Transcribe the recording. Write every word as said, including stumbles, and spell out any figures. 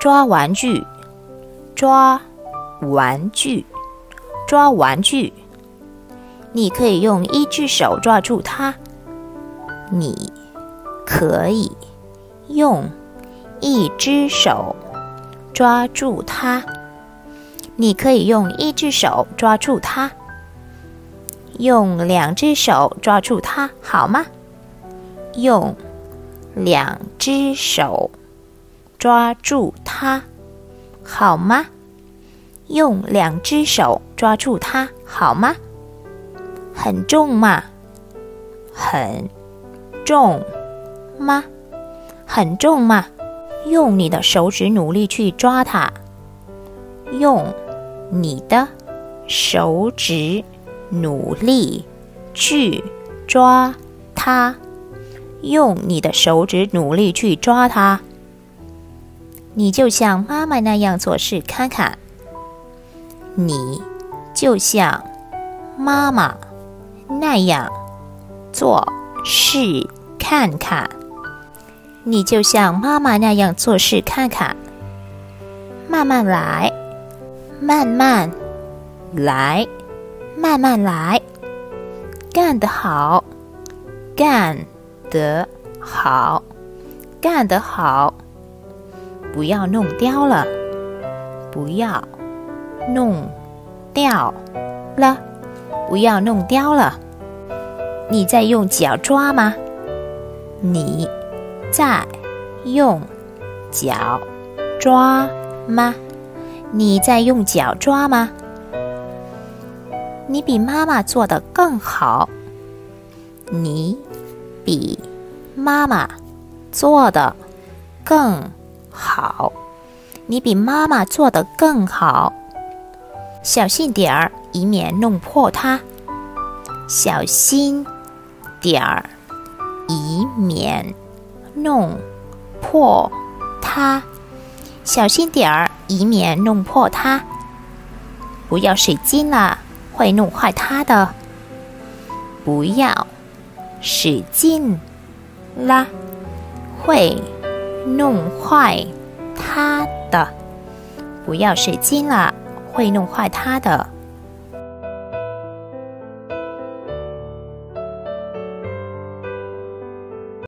抓玩具，抓玩具，抓玩具。你可以用一只手抓住它。你可以用一只手抓住它。你可以用一只手抓住它。用两只手抓住它，好吗？用两只手抓住它，好吗？用两只手抓住它，好吗？很重吗？很重吗？很重吗？用你的手指努力去抓它。用你的手指努力去抓它。用你的手指努力去抓它。你就像妈妈那样做事看看。你就像妈妈那样做事看看。你就像妈妈那样做事看看。慢慢来，慢慢来，慢慢来。干得好，干得好，干得好。不要弄掉了，不要弄掉了，不要弄掉了。你在用脚抓吗？你在用脚抓吗？你在用脚抓吗？你比妈妈做得更好。你比妈妈做得更好。你比妈妈做得更好。小心点儿，以免弄破它。小心点儿，以免弄破它。小心点儿，以免弄破它。不要使劲了，会弄坏它的。不要使劲啦，会弄坏它的。不要使劲了，会弄坏它的。